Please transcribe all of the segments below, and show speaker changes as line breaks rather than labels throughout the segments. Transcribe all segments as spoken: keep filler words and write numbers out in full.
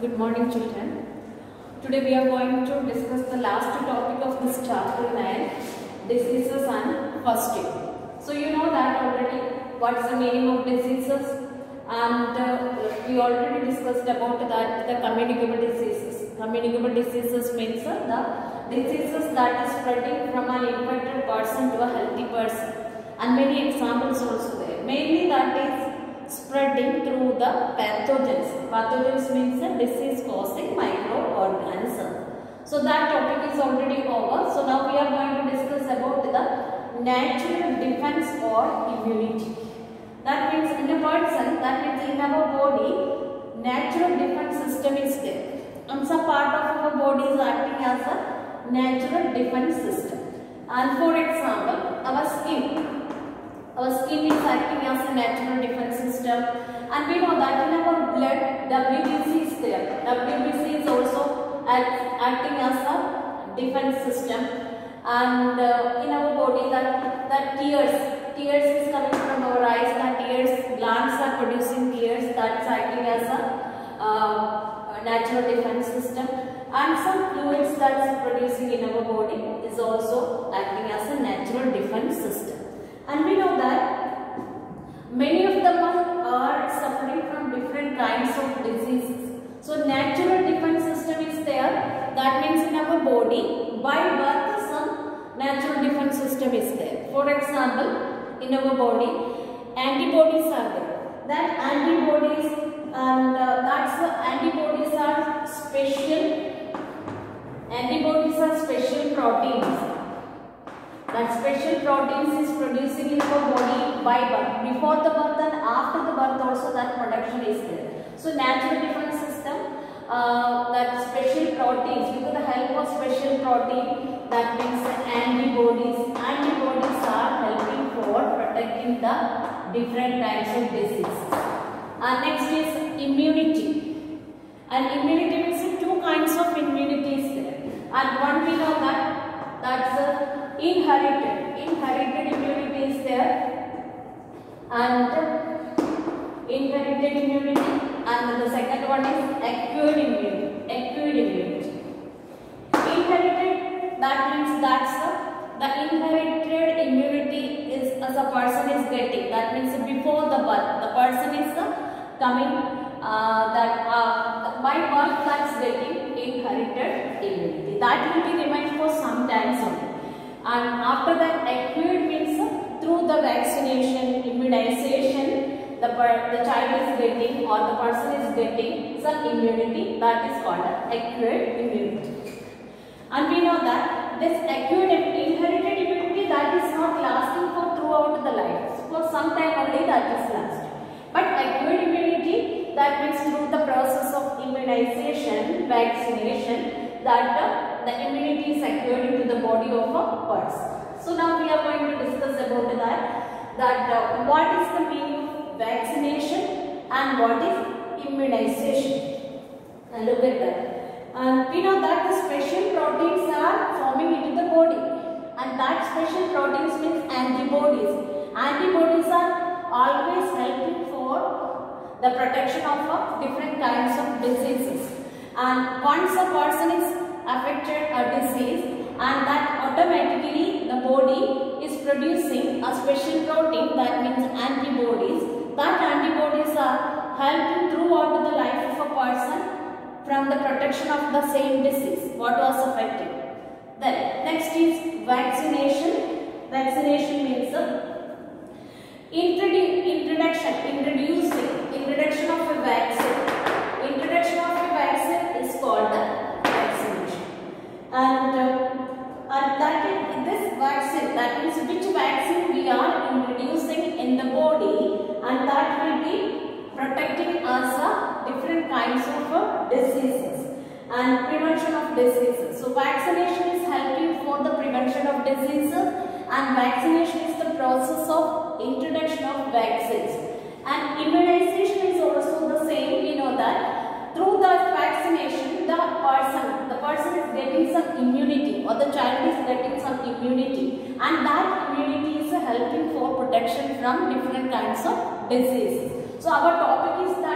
Good morning, children. Today we are going to discuss the last topic of this chapter nine, diseases and first aid. So you know that already what is the meaning of diseases, and uh, we already discussed about that the communicable diseases. Communicable diseases means uh, the diseases that is spreading from an infected person to a healthy person, and many examples also there. Mainly that is spreading through the pathogens. Pathogens means a disease causing microorganism. So that topic is already over. So now we are going to discuss about the natural defense or immunity. That means in a person, that means in our body, natural defense system is there. And some part of our body is acting as a natural defense system. And for example, our skin. Our skin is acting as a natural defense system, and we know that in our blood W B C is there. W B C is also act, acting as a defense system, and uh, in our body that that tears, tears is coming from our eyes. That tears, glands are producing tears. That's acting as a uh, natural defense system, and some fluids that's producing in our body is also acting as a natural defense system. And we know that many of them are suffering from different kinds of diseases. So natural defense system is there. That means in our body, by birth some natural defense system is there. For example, in our body, antibodies are there. That antibodies and uh, that's the antibodies are special. Antibodies are special proteins. That special proteins is producing in our body by birth. Before the birth and after the birth also that production is there. So natural defense system, uh, that special proteins, with the help of special protein, that means antibodies. Antibodies are helping for protecting the different types of diseases. And next is immunity. And immunity means two kinds of immunity is there. And one we know that that's a inherited inherited immunity is there, and inherited immunity, and the second one is acquired immunity. Acquired immunity. Inherited, that means that's the, the inherited immunity is as a person is getting. That means before the birth, the person is uh, coming uh, that uh, by birth that's getting inherited immunity. That will be remained for some time only. And after that, acquired means uh, through the vaccination, immunization, the, the child is getting or the person is getting some immunity, that is called acquired immunity. And we know that this acquired inherited immunity, that is not lasting for throughout the life. For some time only that is lasting. But acquired immunity, that means through the process of immunization, vaccination, that uh, the immunity is acquired into the body of a person. So now we are going to discuss about that, that uh, what is the meaning of vaccination and what is immunization. And look at that. And we know that the special proteins are forming into the body, and that special proteins means antibodies. Antibodies are always helping for the protection of uh, different kinds of diseases. And once a person is affected a disease, and that automatically the body is producing a special protein, that means antibodies. That antibodies are helping throughout the life of a person from the protection of the same disease what was affected. Then next is vaccination. Vaccination means uh, introdu introduction, introducing, introduction of a vaccine. Introduction of a vaccine is called the vaccination. And, uh, and that is, this vaccine, that means which vaccine we are introducing in the body, and that will be protecting us uh, different kinds of uh, diseases and prevention of diseases. So vaccination is helping for the prevention of diseases, and vaccination is the process of introduction of vaccines. And immunization is also the same. We know that through the vaccination, the person, the person is getting some immunity, or the child is getting some immunity, and that immunity is helping for protection from different kinds of diseases. So our topic is that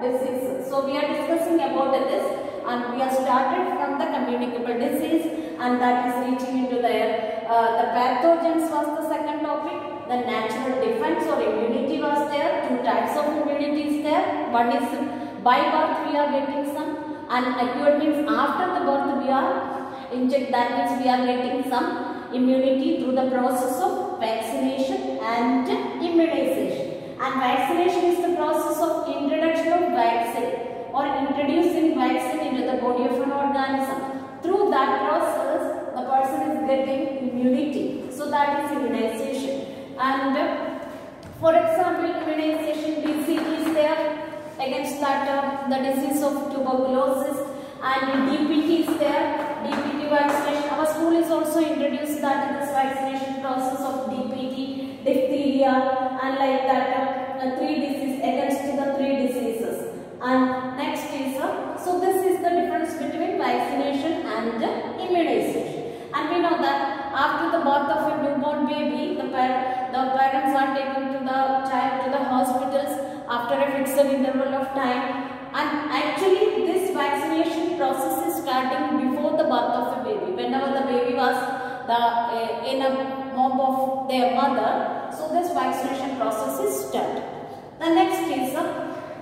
diseases. So we are discussing about this, and we have started from the communicable disease, and that is reaching into the uh, the pathogens was the second topic. The natural defense or immunity was there. Two types of immunity is there. One is by birth we are getting some, and acquired means after the birth we are inject. That means we are getting some immunity through the process of vaccination and immunization. And vaccination is the process of introduction of vaccine or introducing vaccine into the body of an organism. Through that process, the person is getting immunity. So that is immunization. And uh, for example, immunization B C G is there against that uh, the disease of tuberculosis, and D P T is there. D P T vaccination. Our school is also introduced that in this vaccination process of D P T, diphtheria, and like that uh, uh, three diseases against the three diseases. And next is uh, so this is the difference between vaccination and uh, immunization. And we know that after the birth of a newborn baby, the, par the parents are taken to the child to the hospitals after a fixed interval of time. And actually this vaccination process is starting before the birth of a baby. Whenever the baby was the, uh, in a womb of their mother, so this vaccination process is started. The next is, uh,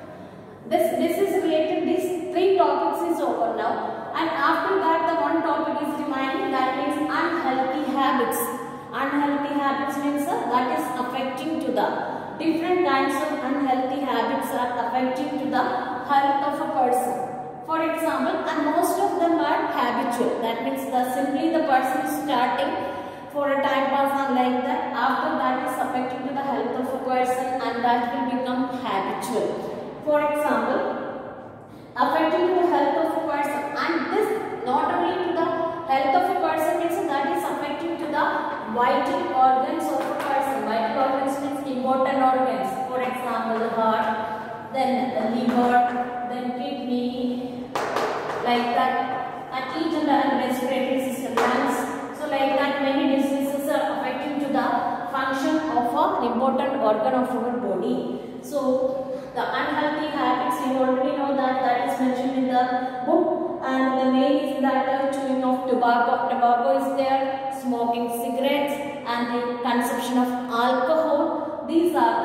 this, this is related, these three topics is over now. And after that the one topic is remaining, that means unhealthy habits. Unhealthy habits means uh, that is affecting to the different kinds of unhealthy habits are affecting to the health of a person. For example, and most of them are habitual. That means the simply the person is starting for a time pass and like that. After that is affecting to the health of a person, and that will become habitual. For example, affecting to the health of a person, and this not only to the health of a person means that is affecting to the vital organs of a person. Vital organs means important organs. For example, the heart, then the liver, then kidney, like that, and each and the respiratory system, lungs. So like that, many diseases are affecting to the function of an important organ of our body. So the unhealthy habits, you already know that that is mentioned in the book, and the main is that uh, chewing of tobacco, tobacco is there, smoking cigarettes, and the consumption of alcohol. These are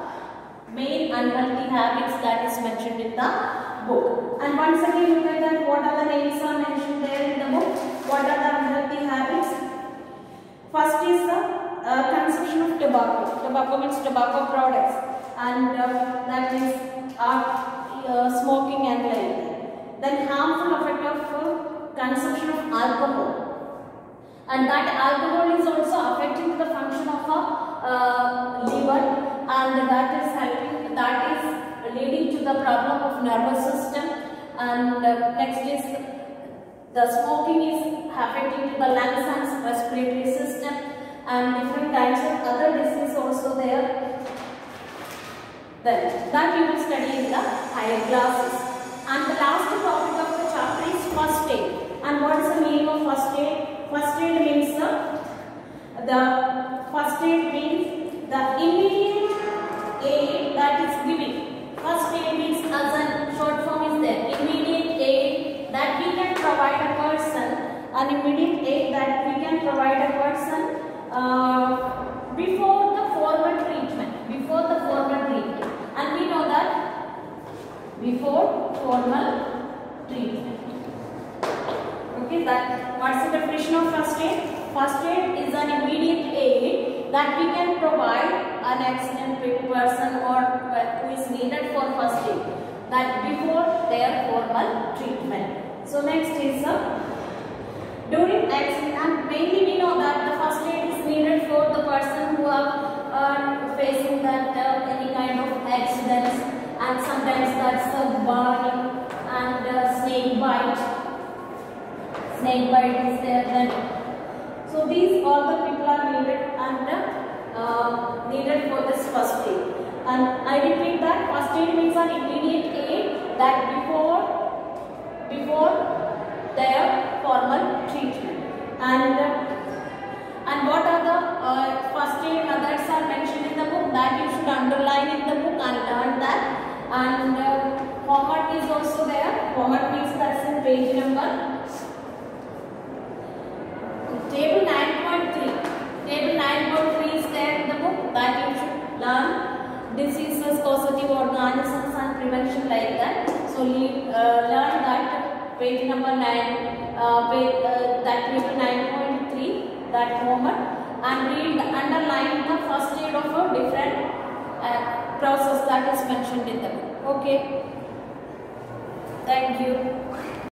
the main unhealthy habits that is mentioned in the book. And once again look at that, what are the names are mentioned there in the book, what are the unhealthy habits. First is the uh, consumption of tobacco. Tobacco means tobacco products, and uh, that is uh, uh, smoking and like that. Then harmful effect of uh, consumption of alcohol, and that alcohol is also affecting the function of a uh, liver, and that is helping, that is leading to the problem of nervous system. And uh, next is the smoking is affecting to the lungs and respiratory system, and different kinds of other diseases also there. Then that you will study in the higher classes. And the last topic of the chapter is first aid. And what is the meaning of first aid? First aid means uh, the first aid means the immediate aid that is given. First aid means, as a short form is there, immediate aid that we can provide a person, an immediate aid that we can provide a person uh, before the formal treatment. Before the formal treatment. And we know that before formal treatment. Okay, that what's the definition of first aid? First aid is an immediate aid that we can provide an accident person or who is needed for first aid, that before their formal treatment. So next is uh, during accident, and mainly we know that the first aid is needed for the person who are uh, facing that uh, any kind of accidents, and sometimes that's a burning and uh, snake bite. Snake bite is there then. So these all the people are needed and uh, needed for this first aid. And I repeat that first aid means an immediate aid that before before their formal treatment. And uh, and what are the uh, first aid methods are mentioned in the book, that you should underline in the book and learn that. And uh, format is also there. Format means that's in page number. Table nine point three. Table nine point three is there in the book that you should learn. Diseases, causative organisms and prevention like that. So uh, learn that page number nine, uh, page, uh, that table nine point three, that homework, and read underline the first aid of a different uh, process that is mentioned in the book. Okay. Thank you.